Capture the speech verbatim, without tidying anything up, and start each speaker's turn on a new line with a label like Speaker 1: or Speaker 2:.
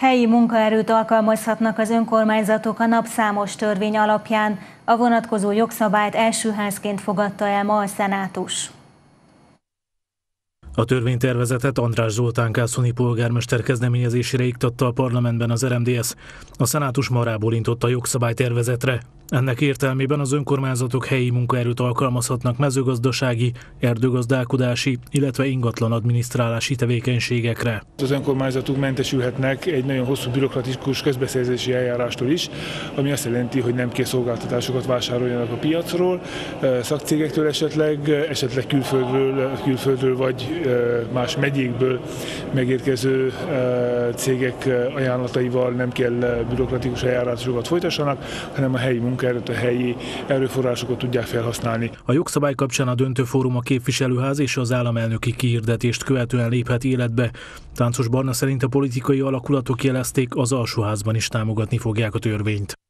Speaker 1: Helyi munkaerőt alkalmazhatnak az önkormányzatok a napszámos törvény alapján. A vonatkozó jogszabályt elsőházként fogadta el ma a szenátus.
Speaker 2: A törvénytervezetet András Zoltán kászoni polgármester kezdeményezésére iktatta a parlamentben az er em dé es. A szenátus ma rábólintott a jogszabálytervezetre. Ennek értelmében az önkormányzatok helyi munkaerőt alkalmazhatnak mezőgazdasági, erdőgazdálkodási, illetve ingatlan adminisztrálási tevékenységekre.
Speaker 3: Az önkormányzatok mentesülhetnek egy nagyon hosszú bürokratikus közbeszerzési eljárástól is, ami azt jelenti, hogy nem kell szolgáltatásokat vásároljanak a piacról, szakcégektől esetleg, esetleg külföldről, külföldről vagy más megyékből megérkező cégek ajánlataival nem kell bürokratikus eljárásokat folytassanak, hanem a helyi munkaerőt, a helyi erőforrásokat tudják felhasználni.
Speaker 2: A jogszabály kapcsán a döntőfórum a képviselőház és az államelnöki kihirdetést követően léphet életbe. Táncos Barna szerint a politikai alakulatok jelezték, az alsóházban is támogatni fogják a törvényt.